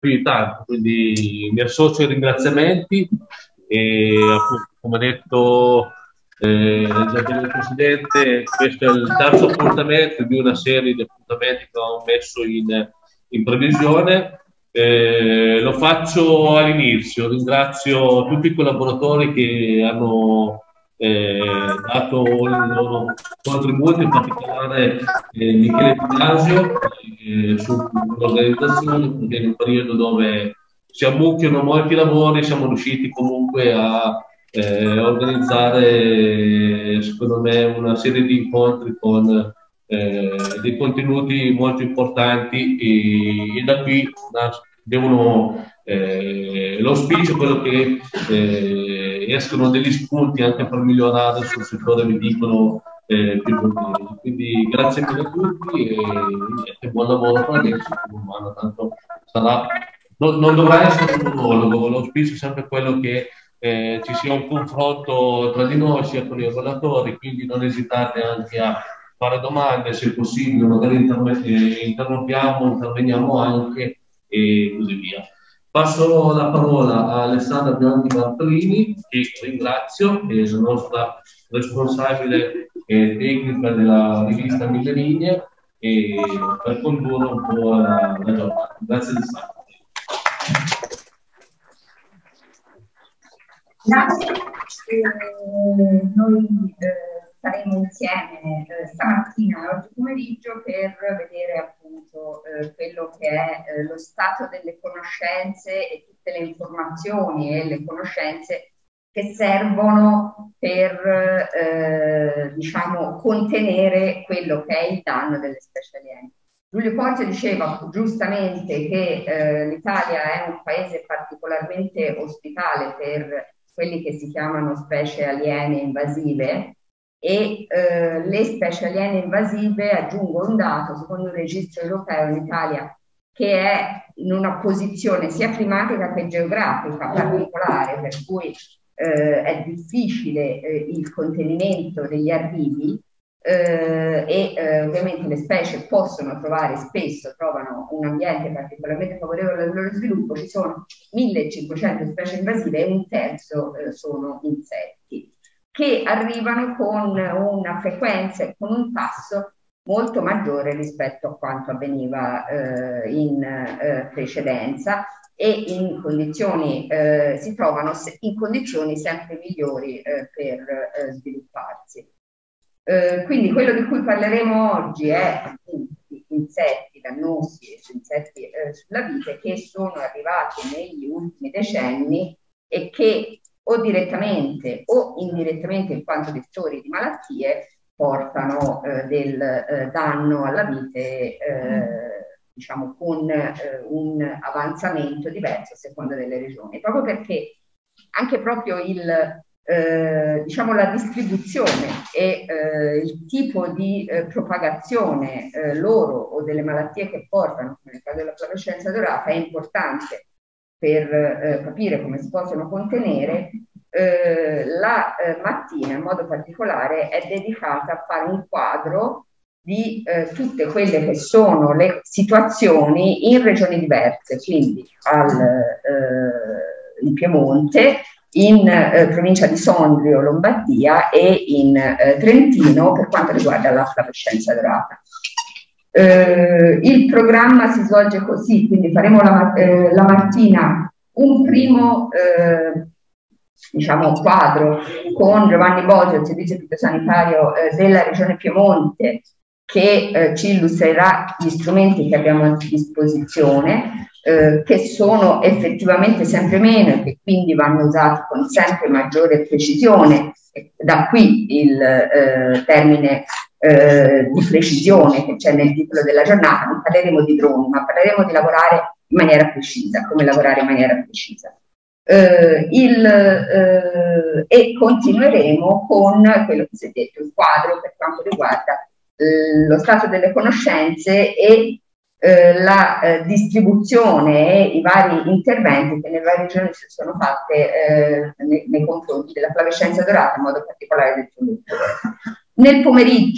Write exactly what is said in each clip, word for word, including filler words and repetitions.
più di tanto, quindi mi associo ai ringraziamenti e appunto, come ha detto eh, il Presidente, questo è il terzo appuntamento di una serie di appuntamenti che ho messo in, in previsione. Eh, lo faccio all'inizio, ringrazio tutti i collaboratori che hanno eh, dato il loro contributo, in particolare eh, Michele Pinasio eh, sull'organizzazione, perché in un periodo dove si ammucchiano molti lavori siamo riusciti comunque a eh, organizzare, secondo me, una serie di incontri con eh, dei contenuti molto importanti e, e da qui devono eh, l'auspicio è quello che eh, escono degli spunti anche per migliorare sul settore viticolo eh, piemontese. Quindi grazie mille a tutti e, e buon lavoro per adesso, umano, tanto sarà, non, non dovrà essere un monologo, l'auspicio è sempre quello che eh, ci sia un confronto tra di noi sia con i relatori, quindi non esitate anche a fare domande se possibile, magari interrompiamo, interveniamo anche e così via. Passo la parola a Alessandra Bianchi Bartolini, che ringrazio, che è la nostra responsabile eh, tecnica della rivista Mille Linee, e per condurre un po' la, la giornata. Grazie Alessandra. Grazie. Eh, noi eh, saremo insieme eh, stamattina e oggi pomeriggio per vedere appunto eh, quello che è eh, lo stato delle conoscenze e tutte le informazioni e le conoscenze che servono per eh, diciamo contenere quello che è il danno delle specie aliene. Giulio Porzio diceva giustamente che eh, l'Italia è un paese particolarmente ospitale per quelli che si chiamano specie aliene invasive e eh, le specie aliene invasive, aggiungo un dato, secondo un registro europeo in Italia che è in una posizione sia climatica che geografica particolare, per cui eh, è difficile eh, il contenimento degli arrivi eh, e eh, ovviamente le specie possono trovare, spesso trovano un ambiente particolarmente favorevole al loro sviluppo. Ci sono millecinquecento specie invasive e un terzo eh, sono insetti che arrivano con una frequenza e con un tasso molto maggiore rispetto a quanto avveniva eh, in eh, precedenza e in condizioni, eh, si trovano in condizioni sempre migliori eh, per eh, svilupparsi. Eh, quindi quello di cui parleremo oggi è appunto di insetti dannosi e insetti eh, sulla vite che sono arrivati negli ultimi decenni e che o direttamente o indirettamente in quanto vettori di malattie portano eh, del eh, danno alla vite eh, diciamo con eh, un avanzamento diverso a seconda delle regioni, proprio perché anche proprio il Eh, diciamo la distribuzione e eh, il tipo di eh, propagazione eh, loro o delle malattie che portano, come nel caso della flavescenza dorata, è importante per eh, capire come si possono contenere. Eh, la eh, mattina in modo particolare è dedicata a fare un quadro di eh, tutte quelle che sono le situazioni in regioni diverse, quindi al, eh, in Piemonte, in eh, provincia di Sondrio, Lombardia e in eh, Trentino per quanto riguarda la flavescenza dorata. Eh, il programma si svolge così, quindi faremo la, eh, la mattina un primo eh, diciamo, quadro con Giovanni Bosio, il servizio fitosanitario eh, della regione Piemonte, che eh, ci illustrerà gli strumenti che abbiamo a disposizione, eh, che sono effettivamente sempre meno e che quindi vanno usati con sempre maggiore precisione. Da qui il eh, termine eh, di precisione che c'è nel titolo della giornata. Non parleremo di droni, ma parleremo di lavorare in maniera precisa, come lavorare in maniera precisa. Eh, il, eh, e continueremo con quello che si è detto, il quadro per quanto riguarda eh, lo stato delle conoscenze e eh, la eh, distribuzione e i vari interventi che nelle varie regioni si sono fatte eh, nei, nei confronti della flavescenza dorata, in modo particolare del frutto. Nel pomeriggio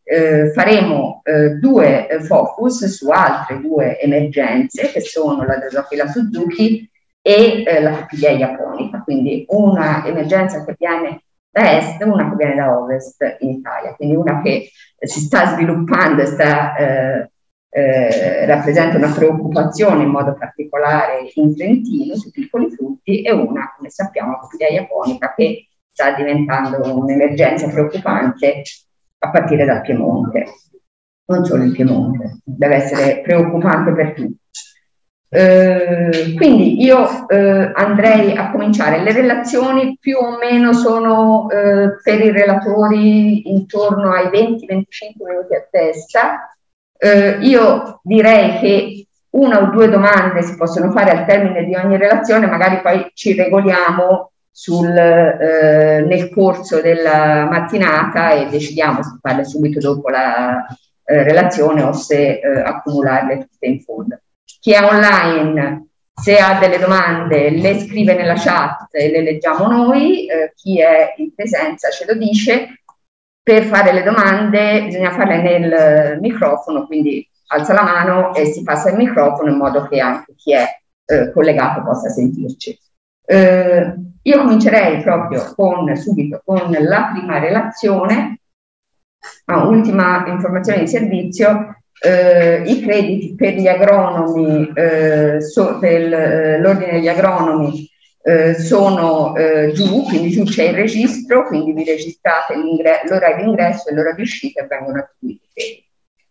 eh, faremo eh, due eh, focus su altre due emergenze, che sono la Drosophila Suzuki e eh, la papiglia japonica, quindi una emergenza che viene da est, una che viene da ovest in Italia, quindi una che eh, si sta sviluppando e sta, eh, eh, rappresenta una preoccupazione in modo particolare in Trentino sui piccoli frutti, e una, come sappiamo, la papiglia japonica, che sta diventando un'emergenza preoccupante a partire dal Piemonte, non solo il Piemonte, deve essere preoccupante per tutti. Eh, quindi io eh, andrei a cominciare. Le relazioni più o meno sono eh, per i relatori intorno ai venti venticinque minuti a testa. Eh, io direi che una o due domande si possono fare al termine di ogni relazione, magari poi ci regoliamo sul, eh, nel corso della mattinata e decidiamo se farle subito dopo la eh, relazione o se eh, accumularle tutte in fondo. Chi è online, se ha delle domande, le scrive nella chat e le leggiamo noi, eh, chi è in presenza ce lo dice. Per fare le domande bisogna farle nel microfono, quindi alza la mano e si passa il microfono in modo che anche chi è eh, collegato possa sentirci. Eh, io comincerei proprio con, subito con la prima relazione. Ah, ultima informazione di servizio. Eh, I crediti per gli agronomi, eh, so, per eh, l'ordine degli agronomi eh, sono eh, giù, quindi giù c'è il registro, quindi vi registrate l'ora di ingresso e l'ora di uscita e vengono attribuiti i crediti.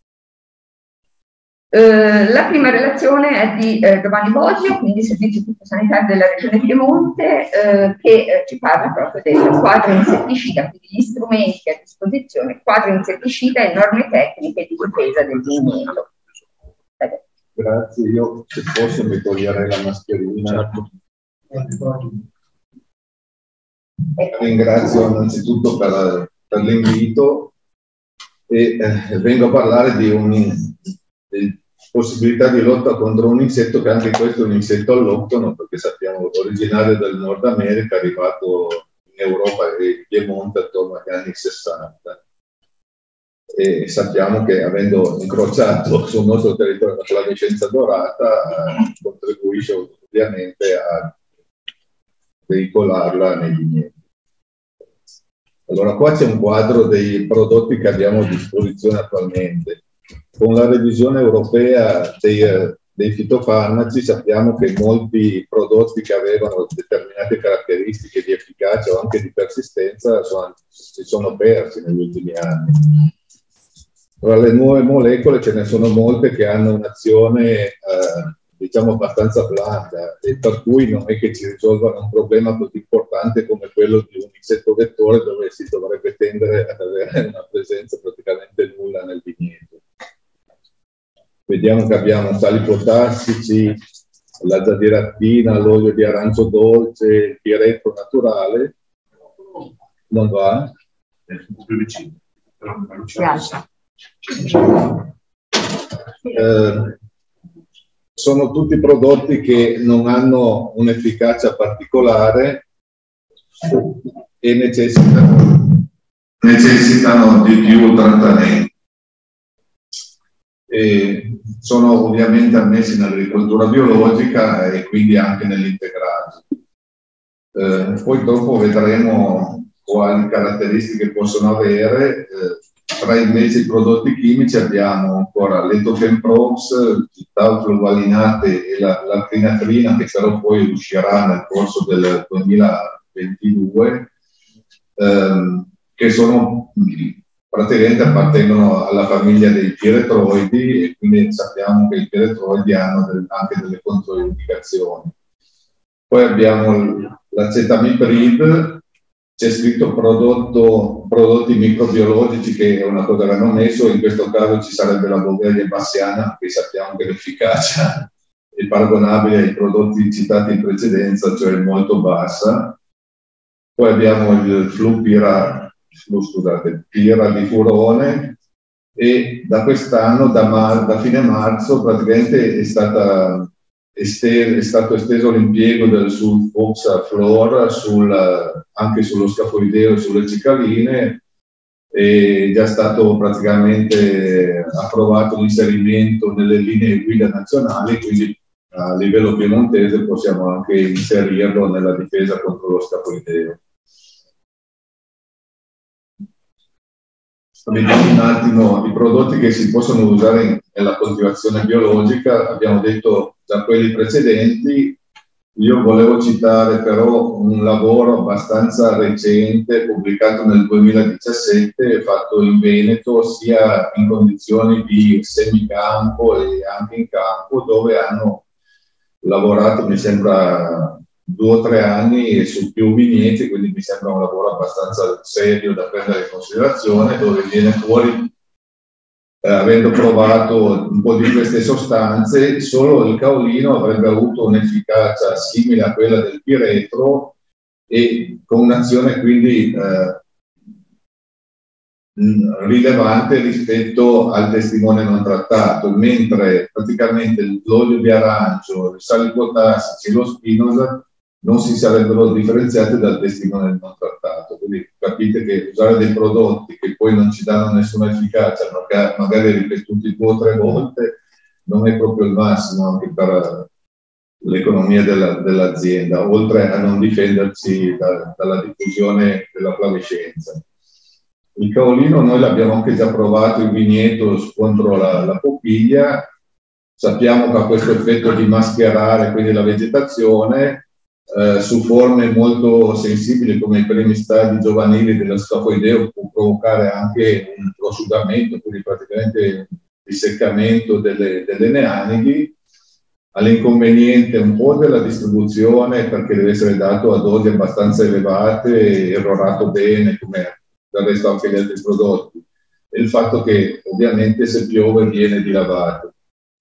Eh, la prima relazione è di eh, Giovanni Boggio, quindi Servizio Fitosanitario della Regione Piemonte, eh, che eh, ci parla proprio del quadro insetticida, quindi gli strumenti a disposizione, quadro insetticida e norme tecniche di difesa del vigneto. Grazie, io se posso mi toglierei la mascherina. Ringrazio innanzitutto per, per l'invito e eh, vengo a parlare di un di possibilità di lotta contro un insetto che anche questo è un insetto alloctono, perché sappiamo originario del Nord America, arrivato in Europa e Piemonte attorno agli anni sessanta, e sappiamo che avendo incrociato sul nostro territorio la flavescenza dorata eh, contribuisce ovviamente a veicolarla nei vigneti. Allora qua c'è un quadro dei prodotti che abbiamo a disposizione attualmente. Con la revisione europea dei, dei fitofarmaci sappiamo che molti prodotti che avevano determinate caratteristiche di efficacia o anche di persistenza sono, si sono persi negli ultimi anni. Tra le nuove molecole ce ne sono molte che hanno un'azione eh, diciamo abbastanza blanda, e per cui non è che ci risolvano un problema così importante come quello di un insetto vettore, dove si dovrebbe tendere ad avere una presenza praticamente nulla nel vigneto. Vediamo che abbiamo sali potassici, l'azadirachtina, l'olio di arancio dolce, il piretto naturale. Non va? È più vicino. Grazie. Eh, sono tutti prodotti che non hanno un'efficacia particolare e necessitano, necessitano di più trattamenti. E sono ovviamente ammessi nell'agricoltura biologica e quindi anche nell'integrato. Eh, poi dopo vedremo quali caratteristiche possono avere. Eh, tra invece i prodotti chimici abbiamo ancora l'etopenprox, il taufluvalinate e la, l'alfinatrina, che però poi uscirà nel corso del duemilaventidue, ehm, che sono praticamente appartengono alla famiglia dei piretroidi, e quindi sappiamo che i piretroidi hanno del, anche delle controindicazioni. Poi abbiamo l'acetamiprid, c'è scritto prodotto, prodotti microbiologici, che è una cosa che hanno messo, in questo caso ci sarebbe la Boveglia bassiana, che sappiamo che l'efficacia è paragonabile ai prodotti citati in precedenza, cioè molto bassa. Poi abbiamo il flupira, scusate, piradifurone, e da quest'anno, da, da fine marzo, praticamente è, stata esteso, è stato esteso l'impiego del sulfoxaflor sul, anche sullo scafoideo e sulle cicaline, è già stato praticamente approvato l'inserimento nelle linee guida nazionali, quindi a livello piemontese possiamo anche inserirlo nella difesa contro lo scafoideo. Vediamo un attimo i prodotti che si possono usare in, nella coltivazione biologica. Abbiamo detto da quelli precedenti. Io volevo citare però un lavoro abbastanza recente, pubblicato nel duemiladiciassette, fatto in Veneto, sia in condizioni di semicampo e anche in campo, dove hanno lavorato, mi sembra, due o tre anni su più vigneti, quindi mi sembra un lavoro abbastanza serio da prendere in considerazione, dove viene fuori, eh, avendo provato un po' di queste sostanze, solo il caolino avrebbe avuto un'efficacia simile a quella del piretro e con un'azione quindi eh, rilevante rispetto al testimone non trattato, mentre praticamente l'olio di arancio, i sali potassici e lo spinosa non si sarebbero differenziati dal testimone non trattato. Quindi capite che usare dei prodotti che poi non ci danno nessuna efficacia, magari ripetuti due o tre volte, non è proprio il massimo anche per l'economia dell'azienda, dell oltre a non difenderci da, dalla diffusione della flavescenza. Il caolino noi l'abbiamo anche già provato in vigneto contro la, la popiglia. Sappiamo che ha questo effetto di mascherare quindi la vegetazione eh, su forme molto sensibili come i primi stadi giovanili dello scafoideo, può provocare anche un prosciugamento, quindi praticamente un disseccamento delle, delle neanidi. All'inconveniente un po' della distribuzione, perché deve essere dato a dosi abbastanza elevate e errorato bene come del resto anche gli altri prodotti, e il fatto che ovviamente se piove viene dilavato.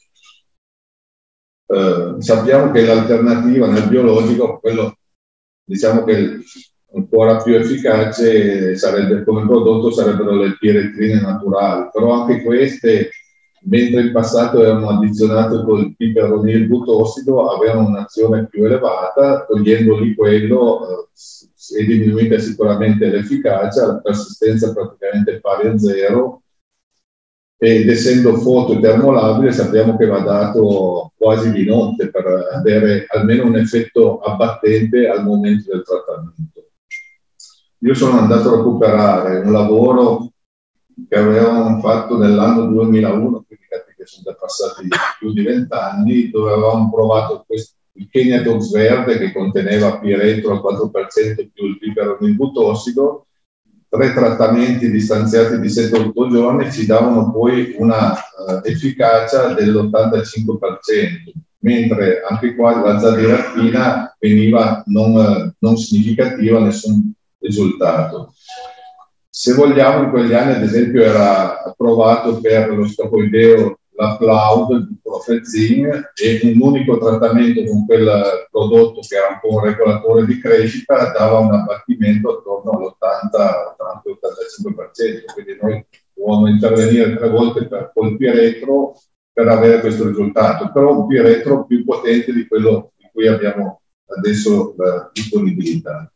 Eh, sappiamo che l'alternativa nel biologico, quello diciamo che ancora più efficace sarebbe come prodotto, sarebbero le piretrine naturali, però anche queste, mentre in passato erano addizionate col piperonil butossido, avevano un'azione più elevata, togliendoli quello eh, è diminuita sicuramente l'efficacia, la persistenza praticamente pari a zero, ed essendo foto e termolabile sappiamo che va dato quasi di notte per avere almeno un effetto abbattente al momento del trattamento. Io sono andato a recuperare un lavoro che avevamo fatto nell'anno duemilauno, quindi capite che sono già passati più di vent'anni, dove avevamo provato questo, il Kenya Dox verde, che conteneva piretro al quattro per cento più il piperonil butossido. Tre trattamenti distanziati di sette otto giorni ci davano poi una uh, efficacia dell'ottantacinque per cento, mentre anche qua la zadiractina veniva non, uh, non significativa, nessun risultato. Se vogliamo, in quegli anni ad esempio era approvato per lo scafoideo la Cloud, il Profezin, e un unico trattamento con quel prodotto che era un po' un regolatore di crescita dava un abbattimento attorno all'ottanta ottantacinque per cento, quindi noi dovevamo intervenire tre volte per, col piretro per avere questo risultato, però un piretro più potente di quello di cui abbiamo adesso la disponibilità.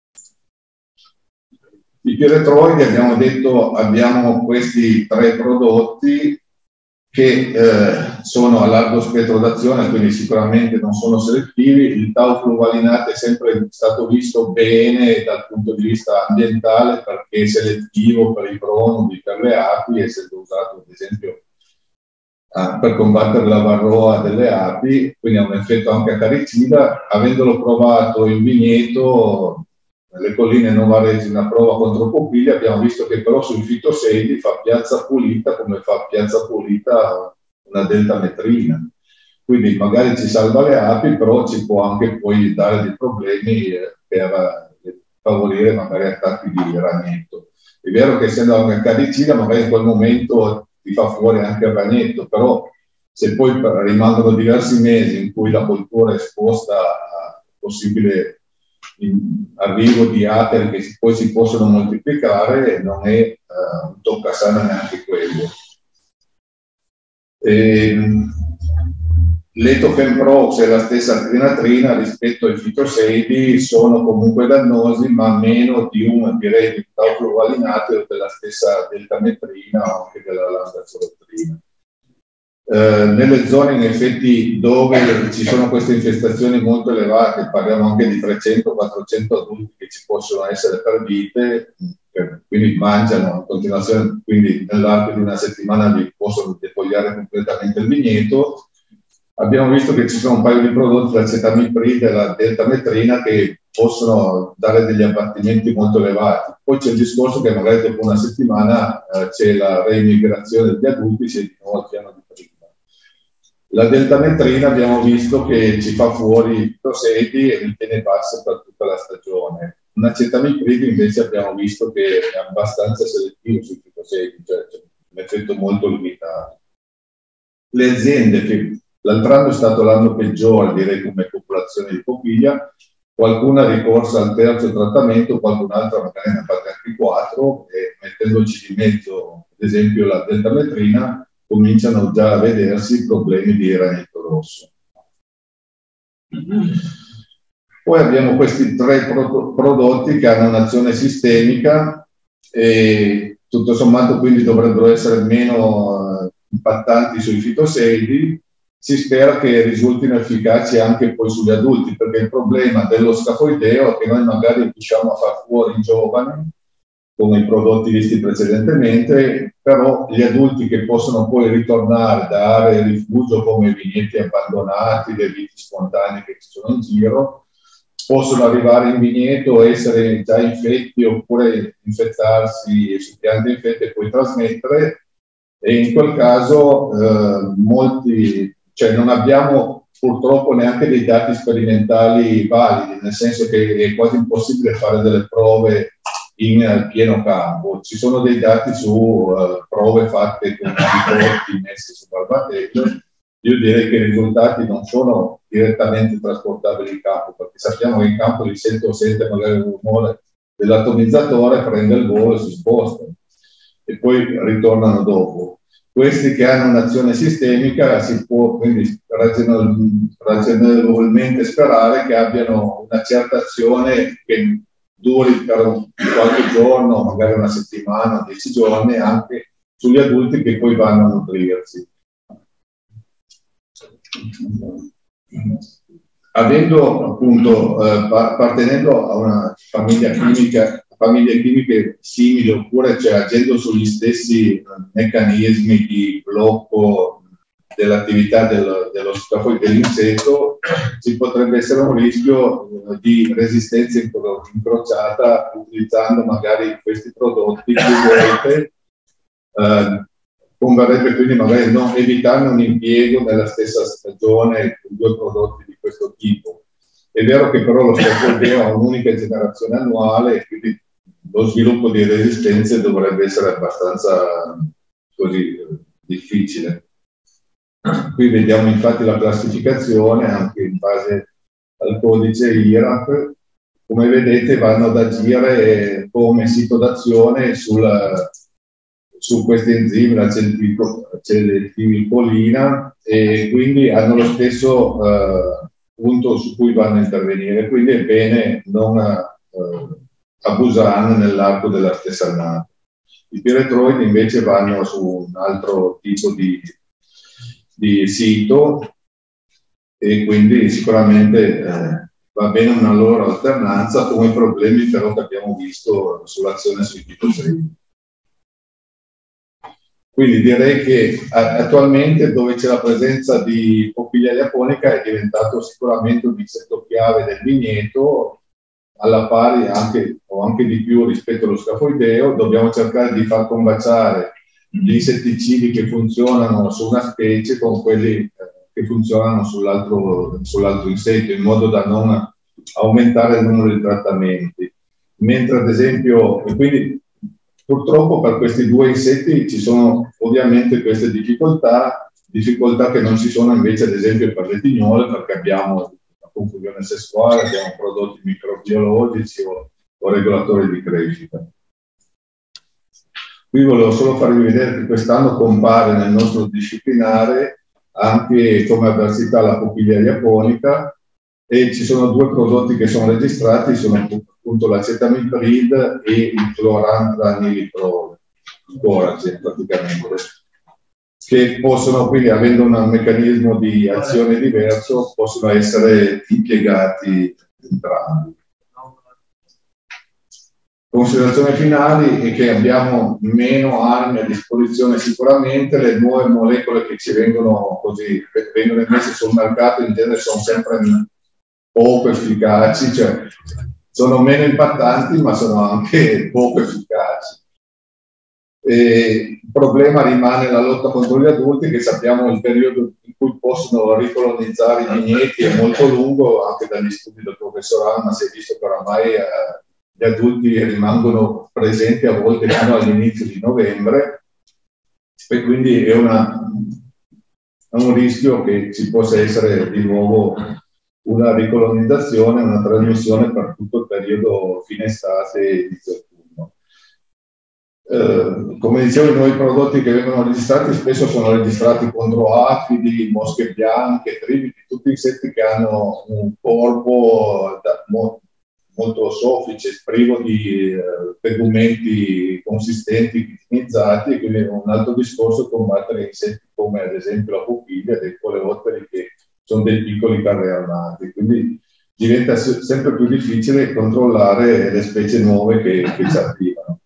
I piretroidi, abbiamo detto, abbiamo questi tre prodotti che eh, sono a largo spettro d'azione, quindi sicuramente non sono selettivi. Il taufluvalinate è sempre stato visto bene dal punto di vista ambientale perché è selettivo per i pronudi, per le api, essendo usato ad esempio eh, per combattere la varroa delle api, quindi ha un effetto anche acaricida. Avendolo provato in vigneto, nelle colline novaresi, una prova contro popiglia, abbiamo visto che però sui fitosedi fa piazza pulita come fa piazza pulita una deltametrina. Quindi magari ci salva le api, però ci può anche poi dare dei problemi eh, per eh, favorire magari attacchi di ragnetto. È vero che essendo anche acaricida, magari in quel momento ti fa fuori anche il ragnetto, però se poi rimangono diversi mesi in cui la coltura è esposta a possibile arrivo di ateri che poi si possono moltiplicare, non è uh, un toccasana neanche quello. E, l'etofenprox e la stessa trinatrina rispetto ai fitoseidi sono comunque dannosi, ma meno di un, direi, di taufluvalinato o della stessa deltametrina o anche della lambda-zolottrina. Eh, nelle zone in effetti dove ci sono queste infestazioni molto elevate, parliamo anche di trecento quattrocento adulti che ci possono essere per vite, che quindi mangiano in continuazione, quindi nell'arco di una settimana li possono defogliare completamente il vigneto. Abbiamo visto che ci sono un paio di prodotti, l'acetamipride e la deltametrina, che possono dare degli abbattimenti molto elevati. Poi c'è il discorso che magari dopo una settimana eh, c'è la reimmigrazione degli adulti, si è di nuovo al piano di prima. La deltametrina abbiamo visto che ci fa fuori i fitoseidi e li tiene basse per tutta la stagione. Un acetamipride invece abbiamo visto che è abbastanza selettivo sui fitoseidi, cioè c'è un effetto molto limitato. Le aziende che l'altro anno è stato l'anno peggiore, direi, come popolazione di Popiglia, qualcuna ha ricorso al terzo trattamento, qualcun'altra magari ne ha fatte anche quattro, e mettendoci di mezzo, ad esempio, la deltametrina, cominciano già a vedersi problemi di ranetto rosso. Poi abbiamo questi tre pro prodotti che hanno un'azione sistemica e tutto sommato quindi dovrebbero essere meno eh, impattanti sui fitoseidi. Si spera che risultino efficaci anche poi sugli adulti, perché il problema dello scafoideo è che noi magari riusciamo a far fuori i giovani, come i prodotti visti precedentemente, però gli adulti che possono poi ritornare da aree rifugio come i vigneti abbandonati, le viti spontanee che ci sono in giro, possono arrivare in vigneto, essere già infetti oppure infettarsi su piante infette e poi trasmettere, e in quel caso eh, molti, cioè non abbiamo purtroppo neanche dei dati sperimentali validi, nel senso che è quasi impossibile fare delle prove in pieno campo. Ci sono dei dati su uh, prove fatte con prodotti messi su barbatelle. Io direi che i risultati non sono direttamente trasportabili in campo, perché sappiamo che in campo li sente o sente magari il rumore dell'atomizzatore, prende il volo e si sposta e poi ritornano dopo. Questi che hanno un'azione sistemica si può quindi ragionevolmente sperare che abbiano una certa azione che duri per qualche giorno, magari una settimana, dieci giorni, anche sugli adulti che poi vanno a nutrirsi. Avendo appunto, eh, appartenendo a una famiglia chimica, famiglie chimiche simili, oppure cioè, agendo sugli stessi meccanismi di blocco dell'attività del, dello scafoide dell'insetto, ci potrebbe essere un rischio eh, di resistenza incrociata utilizzando magari questi prodotti più volte. Eh, converrebbe quindi magari non evitarne un impiego nella stessa stagione con due prodotti di questo tipo. È vero che però lo scafoideo ha un'unica generazione annuale e quindi lo sviluppo di resistenze dovrebbe essere abbastanza così difficile. Qui vediamo infatti la classificazione anche in base al codice I R A P. Come vedete vanno ad agire come sito d'azione su questi enzimi, la acetilcolina, e quindi hanno lo stesso eh, punto su cui vanno a intervenire, quindi è bene non eh, abusarne nell'arco della stessa annata. I piretroidi invece vanno su un altro tipo di, di sito e quindi sicuramente eh, va bene una loro alternanza, come i problemi però che abbiamo visto sull'azione sui fitoseidi. Quindi direi che attualmente dove c'è la presenza di Popiglia japonica è diventato sicuramente un insetto chiave del vigneto, alla pari anche, o anche di più rispetto allo scafoideo. Dobbiamo cercare di far combaciare gli insetticidi che funzionano su una specie con quelli eh, che funzionano sull'altro sull'altro insetto, in modo da non aumentare il numero di trattamenti. Mentre ad esempio, e quindi purtroppo per questi due insetti ci sono ovviamente queste difficoltà, difficoltà che non ci sono invece ad esempio per le tignole, perché abbiamo la confusione sessuale, abbiamo prodotti microbiologici o, o regolatori di crescita. Qui volevo solo farvi vedere che quest'anno compare nel nostro disciplinare anche come avversità alla pochilia japonica, e ci sono due prodotti che sono registrati, sono appunto l'acetamiprid e il clorantraniliprol, Coragen praticamente, che possono quindi, avendo un meccanismo di azione diverso, possono essere impiegati entrambi. Considerazioni finali è che abbiamo meno armi a disposizione sicuramente, le nuove molecole che ci vengono così vengono messe sul mercato in genere sono sempre poco efficaci, cioè sono meno impattanti ma sono anche poco efficaci. E il problema rimane la lotta contro gli adulti, che sappiamo il periodo in cui possono ricolonizzare i vigneti è molto lungo, anche dagli studi del professor Alma si è visto che oramai eh, gli adulti rimangono presenti a volte fino all'inizio di novembre, e quindi è, una, è un rischio che ci possa essere di nuovo una ricolonizzazione, una trasmissione per tutto il periodo fine estate e inizio autunno. Eh, come dicevo, i nuovi prodotti che vengono registrati spesso sono registrati contro afidi, mosche bianche, tribiti, tutti insetti che hanno un corpo da, mo, molto soffice, privo di eh, tegumenti consistenti, chitinizzati, e quindi è un altro discorso combattere insetti come ad esempio la pupilla dei coleotteri, che sono dei piccoli carri armati, quindi diventa sempre più difficile controllare le specie nuove che, che ci arrivano.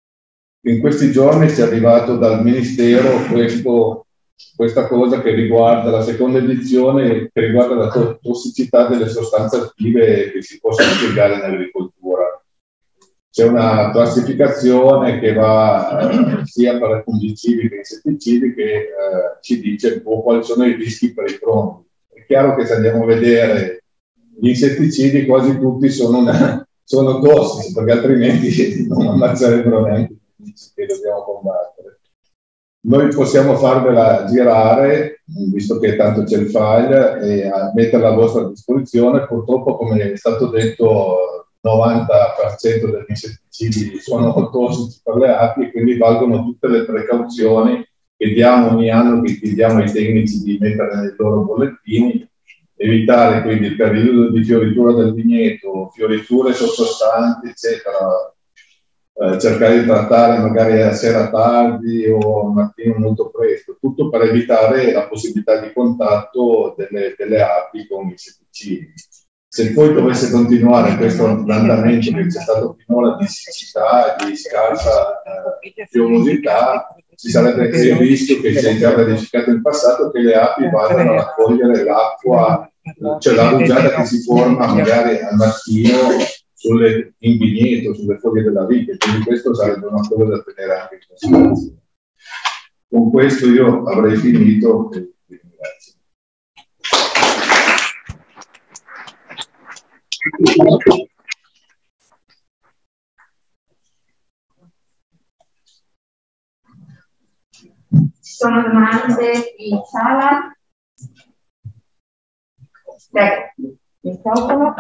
In questi giorni ci è arrivato dal Ministero questo, questa cosa che riguarda la seconda edizione, che riguarda la to tossicità delle sostanze attive che si possono impiegare in agricoltura. C'è una classificazione che va eh, sia per fungicidi che insetticidi, che eh, ci dice oh, quali sono i rischi per i pronti. È chiaro che se andiamo a vedere gli insetticidi, quasi tutti sono, una, sono tossici, perché altrimenti non ammazzerebbero neanche che dobbiamo combattere. Noi possiamo farvela girare, visto che tanto c'è il file, e metterla a vostra disposizione. Purtroppo, come è stato detto, il novanta per cento degli insetticidi sono tossici per le api, e quindi valgono tutte le precauzioni che diamo ogni anno, che chiediamo ai tecnici di mettere nei loro bollettini. Evitare quindi il periodo di fioritura del vigneto, fioriture sottostanti, eccetera. Eh, cercare di trattare magari a sera tardi o al mattino molto presto, tutto per evitare la possibilità di contatto delle, delle api con i insetticidi. Se poi dovesse continuare questo andamento che c'è stato finora di siccità e di scarsa eh, piovosità, ci sarebbe il rischio, che si è già verificato in passato, che le api vadano a raccogliere l'acqua, cioè la rugiada che si forma magari al mattino sulle, in vigneto, sulle foglie della vite, quindi questo sarebbe una cosa da tenere anche in considerazione. Con questo io avrei finito e vi ringrazio. Ci sono domande in sala? Prego, il microfono.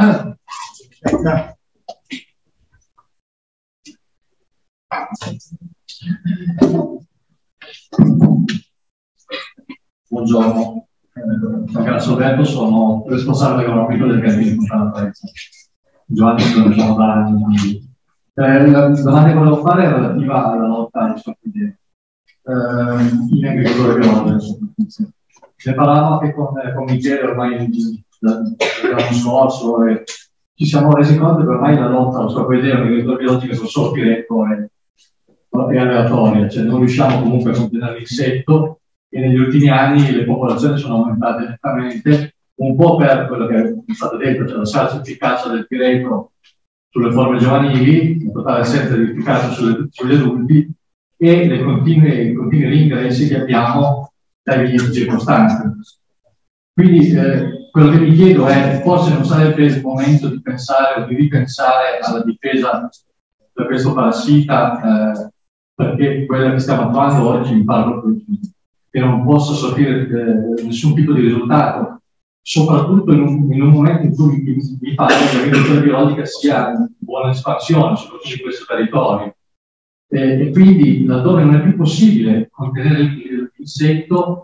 Buongiorno, eh, sono Carlo Alberto, sono responsabile economico del Cantiere Fontana Trezza. Giovanni, sono già da anni. Eh, la domanda che volevo fare è relativa alla lotta alle scorpioni eh, in agricoltura biologica. Ne parlavamo anche con, eh, con Michele ormai l'anno scorso, e ci siamo resi conto che ormai la lotta allo scorpione in agricoltura biologica sono solo diretto e, e aleatoria, cioè non riusciamo comunque a contenere l'insetto, e negli ultimi anni le popolazioni sono aumentate nettamente, un po' per quello che è stato detto, cioè la scarsa efficacia del piretro sulle forme giovanili, in totale assenza di efficacia sulle, sugli adulti, e le continue, continui ringressi che abbiamo dai vigneti circostanti. Quindi eh, quello che mi chiedo è, forse non sarebbe il momento di pensare o di ripensare alla difesa da questo parassita, eh, perché quella che stiamo attuando oggi mi pare che non possa sortire eh, nessun tipo di risultato, soprattutto in un, in un momento in cui mi, mi pare che l'agricoltura biologica sia in buona espansione, soprattutto in questo territorio. E, e quindi, laddove non è più possibile contenere l'insetto,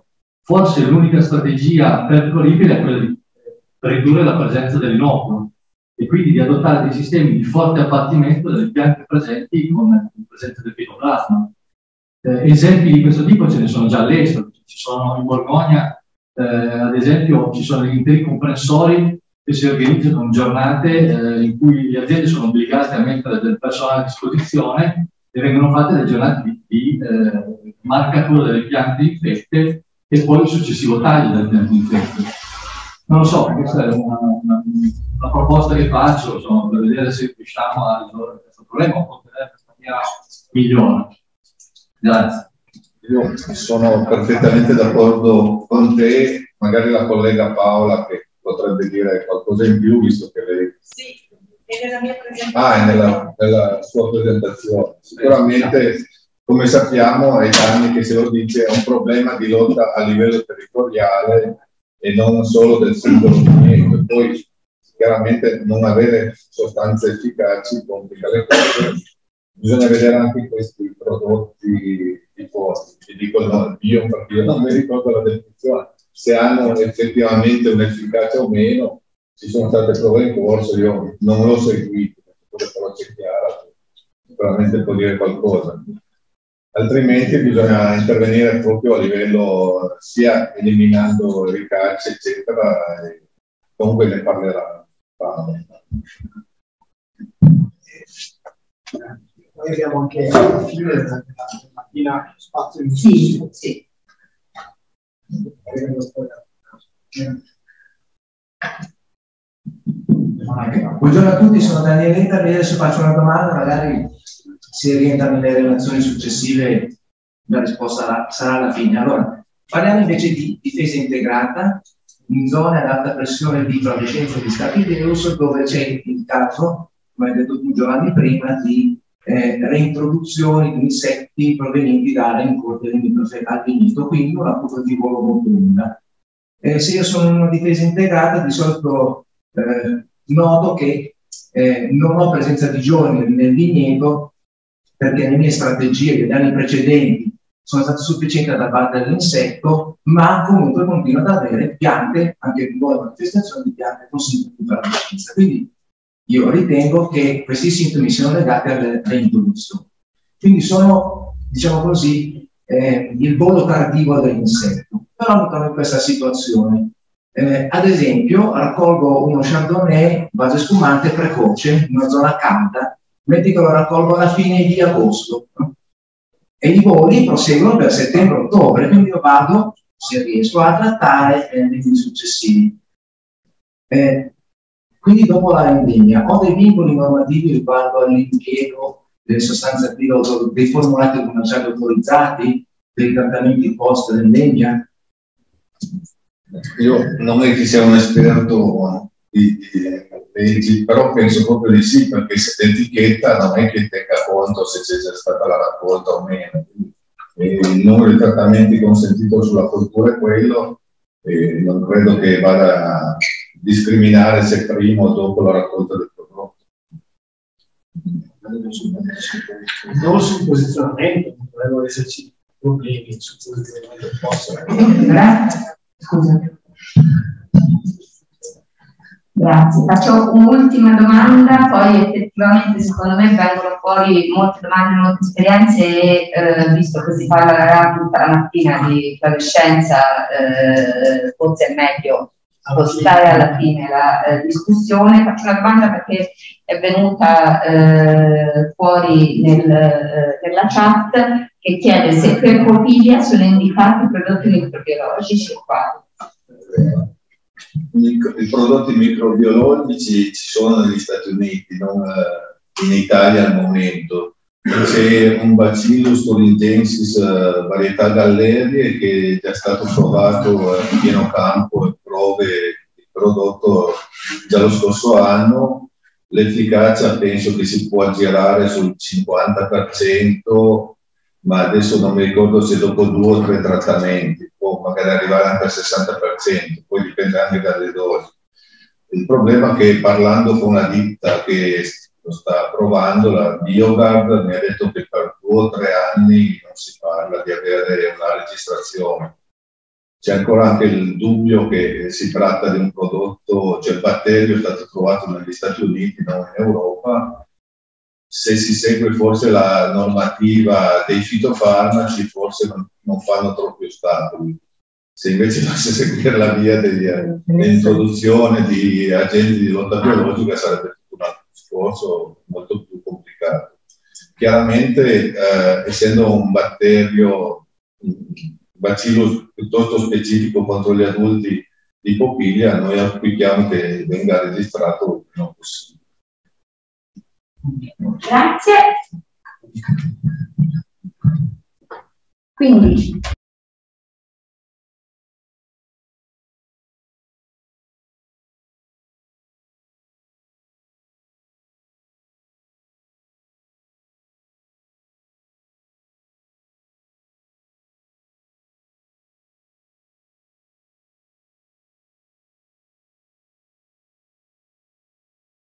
forse l'unica strategia percorribile è quella di ridurre la presenza dell'inoculo e quindi di adottare dei sistemi di forte abbattimento delle piante presenti con presenza del pitoplasma. Eh, esempi di questo tipo ce ne sono già all'estero, ci sono in Borgogna, eh, ad esempio ci sono degli interi comprensori che si organizzano in giornate eh, in cui le aziende sono obbligate a mettere del personale a disposizione e vengono fatte delle giornate di, di eh, marcatura delle piante infette e poi il successivo taglio delle piante infette. Non lo so, questa è una, una, una proposta che faccio, insomma, per vedere se riusciamo a risolvere questo problema o contenere in maniera migliore. Grazie. Io sono perfettamente d'accordo con te, magari la collega Paola che potrebbe dire qualcosa in più, visto che lei... Sì, è nella mia presentazione. Ah, è nella, nella sua presentazione. Sicuramente, come sappiamo, è da anni che se lo dice, è un problema di lotta a livello territoriale e non solo del singolo movimento. Poi, chiaramente, non avere sostanze efficaci complica le cose. Bisogna vedere anche questi prodotti tipo, ti dico no, bio, perché io non mi ricordo la definizione, se hanno effettivamente un'efficacia o meno. Ci sono state prove in corso, io non l'ho seguito, però c'è chiara, sicuramente può dire qualcosa. Altrimenti bisogna intervenire proprio a livello sia eliminando ricacce, eccetera, e comunque ne parlerà Paolo. Noi abbiamo anche alla fine della mattina spazio in sì, sì. Buongiorno a tutti, sono Danieletta, adesso faccio una domanda, magari si rientra nelle relazioni successive, la risposta sarà alla fine. Allora, parliamo invece di difesa integrata in zone ad alta pressione di flavescenza di Staphylococcus, dove c'è il caso, come hai detto tu Giovanni prima, di eh, reintroduzioni di insetti provenienti da aree incolte al vigneto, quindi una curva di volo molto lunga. Eh, se io sono in una difesa integrata, di solito eh, noto che eh, non ho presenza di giovani nel vigneto, perché le mie strategie degli anni precedenti sono state sufficienti ad abbattere l'insetto, ma comunque continuo ad avere piante, anche in buona manifestazione di piante con sintomi di flavescenza. Quindi io ritengo che questi sintomi siano legati alle reintroduzioni. Quindi sono, diciamo così, eh, il volo tardivo dell'insetto. Però mi trovo in questa situazione. Eh, ad esempio, raccolgo uno chardonnay base spumante precoce in una zona calda, metti che lo raccolgo alla fine di agosto, no? E i voli proseguono per settembre-ottobre, quindi io vado, se riesco, a trattare eh, nei mesi successivi. Eh, quindi dopo la vendemmia ho dei vincoli normativi riguardo all'impiego delle sostanze attive, dei formulati commerciali autorizzati, dei trattamenti post vendemmia. Io non è che sia un esperto di, di leggi, però penso proprio di sì, perché se l'etichetta non è che tenga conto se c'è già stata la raccolta o meno. E il numero di trattamenti consentito sulla coltura è quello, e non credo che vada a discriminare se prima o dopo la raccolta del prodotto. Non sul posizionamento, non dovrebbero esserci problemi sul posizionamento possono. Grazie. Scusami. Grazie. Faccio un'ultima domanda, poi effettivamente secondo me vengono fuori molte domande, molte esperienze e eh, visto che si parlerà tutta la mattina di flavescenza, eh, forse è meglio spostare alla fine la eh, discussione. Faccio una domanda perché è venuta eh, fuori nel, eh, nella chat, che chiede se per copilia sono indicati prodotti microbiologici e quali. I prodotti microbiologici ci sono negli Stati Uniti, non in Italia al momento. C'è un Bacillus thuringiensis uh, varietà Gallerie che è già stato provato in pieno campo e prove di prodotto già lo scorso anno. L'efficacia penso che si può aggirare sul cinquanta per cento, ma adesso non mi ricordo se dopo due o tre trattamenti può magari arrivare anche al sessanta per cento, poi dipende anche dalle dosi. Il problema è che parlando con una ditta che lo sta provando, la Biogard, mi ha detto che per due o tre anni non si parla di avere una registrazione. c'è ancora anche il dubbio che si tratta di un prodotto, cioè il batterio è stato trovato negli Stati Uniti, non in Europa. Se si segue forse la normativa dei fitofarmaci, forse non, non fanno troppi ostacoli. Se invece dovesse seguire la via dell'introduzione di agenti di lotta biologica, sarebbe tutto un altro discorso molto più complicato. Chiaramente, eh, essendo un batterio, un bacillo piuttosto specifico contro gli adulti di Popiglia, noi auspichiamo che venga registrato il meno possibile. Grazie. Quindi